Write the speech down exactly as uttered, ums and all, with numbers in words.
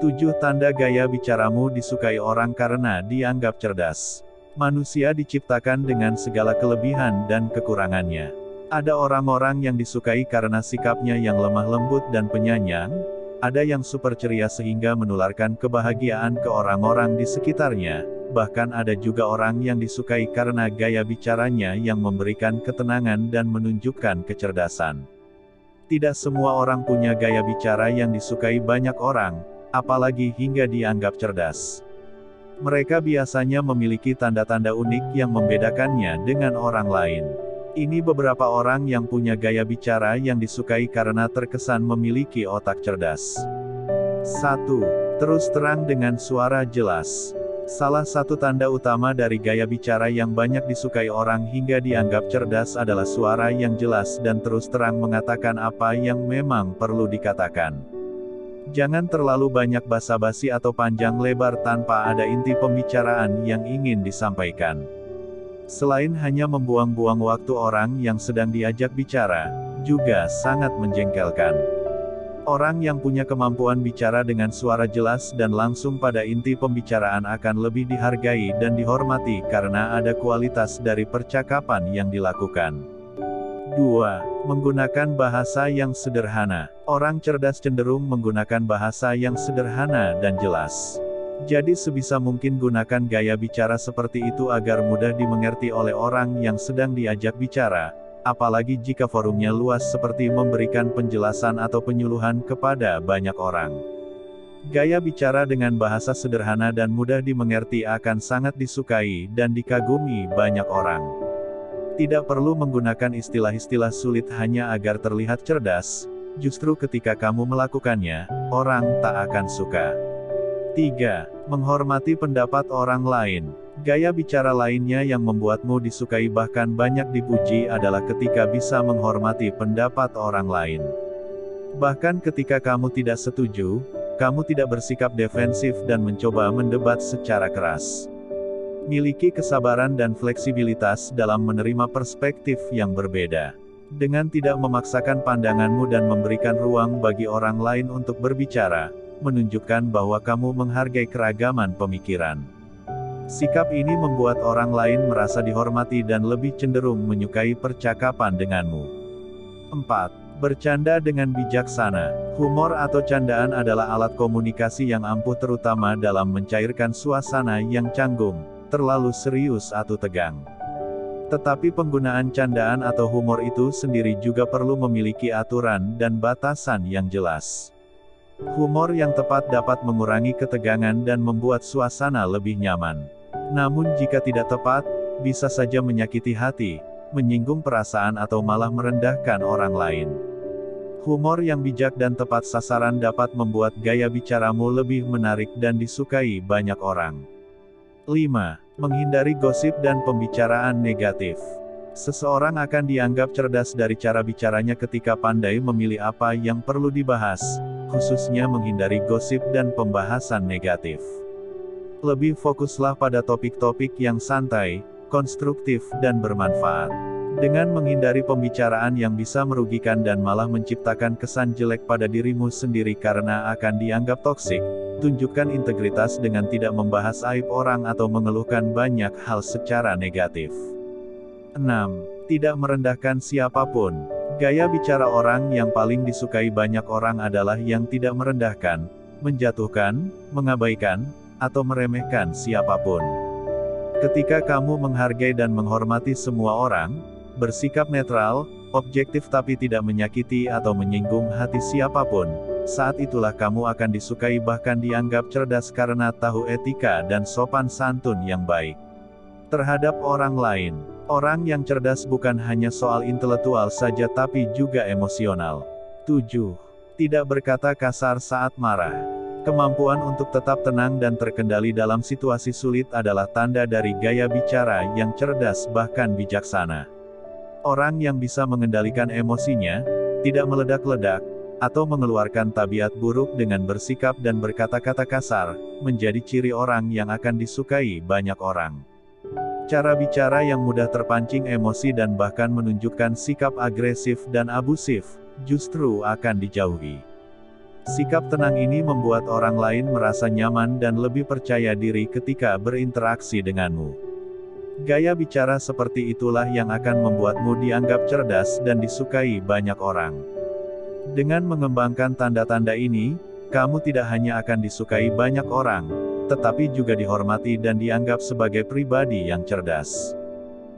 tujuh Tanda gaya bicaramu disukai orang karena dianggap cerdas. Manusia diciptakan dengan segala kelebihan dan kekurangannya. Ada orang-orang yang disukai karena sikapnya yang lemah lembut dan penyayang, ada yang super ceria sehingga menularkan kebahagiaan ke orang-orang di sekitarnya, bahkan ada juga orang yang disukai karena gaya bicaranya yang memberikan ketenangan dan menunjukkan kecerdasan. Tidak semua orang punya gaya bicara yang disukai banyak orang, apalagi hingga dianggap cerdas. Mereka biasanya memiliki tanda-tanda unik yang membedakannya dengan orang lain. Ini beberapa orang yang punya gaya bicara yang disukai karena terkesan memiliki otak cerdas. satu. Terus terang dengan suara jelas. Salah satu tanda utama dari gaya bicara yang banyak disukai orang hingga dianggap cerdas adalah suara yang jelas dan terus terang mengatakan apa yang memang perlu dikatakan. Jangan terlalu banyak basa-basi atau panjang lebar tanpa ada inti pembicaraan yang ingin disampaikan. Selain hanya membuang-buang waktu orang yang sedang diajak bicara, juga sangat menjengkelkan. Orang yang punya kemampuan bicara dengan suara jelas dan langsung pada inti pembicaraan akan lebih dihargai dan dihormati karena ada kualitas dari percakapan yang dilakukan. dua. Menggunakan bahasa yang sederhana. Orang cerdas cenderung menggunakan bahasa yang sederhana dan jelas. Jadi sebisa mungkin gunakan gaya bicara seperti itu agar mudah dimengerti oleh orang yang sedang diajak bicara, apalagi jika forumnya luas seperti memberikan penjelasan atau penyuluhan kepada banyak orang. Gaya bicara dengan bahasa sederhana dan mudah dimengerti akan sangat disukai dan dikagumi banyak orang. Tidak perlu menggunakan istilah-istilah sulit hanya agar terlihat cerdas, justru ketika kamu melakukannya, orang tak akan suka. tiga. Menghormati pendapat orang lain. Gaya bicara lainnya yang membuatmu disukai bahkan banyak dipuji adalah ketika bisa menghormati pendapat orang lain. Bahkan ketika kamu tidak setuju, kamu tidak bersikap defensif dan mencoba mendebat secara keras. Miliki kesabaran dan fleksibilitas dalam menerima perspektif yang berbeda. Dengan tidak memaksakan pandanganmu dan memberikan ruang bagi orang lain untuk berbicara, menunjukkan bahwa kamu menghargai keragaman pemikiran. Sikap ini membuat orang lain merasa dihormati dan lebih cenderung menyukai percakapan denganmu. empat. Bercanda dengan bijaksana. Humor atau candaan adalah alat komunikasi yang ampuh terutama dalam mencairkan suasana yang canggung, terlalu serius atau tegang. Tetapi penggunaan candaan atau humor itu sendiri juga perlu memiliki aturan dan batasan yang jelas. Humor yang tepat dapat mengurangi ketegangan dan membuat suasana lebih nyaman. Namun jika tidak tepat, bisa saja menyakiti hati, menyinggung perasaan atau malah merendahkan orang lain. Humor yang bijak dan tepat sasaran dapat membuat gaya bicaramu lebih menarik dan disukai banyak orang. lima. Menghindari gosip dan pembicaraan negatif. Seseorang akan dianggap cerdas dari cara bicaranya ketika pandai memilih apa yang perlu dibahas, khususnya menghindari gosip dan pembahasan negatif. Lebih fokuslah pada topik-topik yang santai, konstruktif, dan bermanfaat. Dengan menghindari pembicaraan yang bisa merugikan dan malah menciptakan kesan jelek pada dirimu sendiri karena akan dianggap toksik, tunjukkan integritas dengan tidak membahas aib orang atau mengeluhkan banyak hal secara negatif. enam. Tidak merendahkan siapapun. Gaya bicara orang yang paling disukai banyak orang adalah yang tidak merendahkan, menjatuhkan, mengabaikan, atau meremehkan siapapun. Ketika kamu menghargai dan menghormati semua orang, bersikap netral, objektif tapi tidak menyakiti atau menyinggung hati siapapun, saat itulah kamu akan disukai bahkan dianggap cerdas karena tahu etika dan sopan santun yang baik terhadap orang lain. Orang yang cerdas bukan hanya soal intelektual saja tapi juga emosional. tujuh. Tidak berkata kasar saat marah. Kemampuan untuk tetap tenang dan terkendali dalam situasi sulit adalah tanda dari gaya bicara yang cerdas bahkan bijaksana. Orang yang bisa mengendalikan emosinya, tidak meledak-ledak, atau mengeluarkan tabiat buruk dengan bersikap dan berkata-kata kasar, menjadi ciri orang yang akan disukai banyak orang. Cara bicara yang mudah terpancing emosi dan bahkan menunjukkan sikap agresif dan abusif, justru akan dijauhi. Sikap tenang ini membuat orang lain merasa nyaman dan lebih percaya diri ketika berinteraksi denganmu. Gaya bicara seperti itulah yang akan membuatmu dianggap cerdas dan disukai banyak orang. Dengan mengembangkan tanda-tanda ini, kamu tidak hanya akan disukai banyak orang, tetapi juga dihormati dan dianggap sebagai pribadi yang cerdas.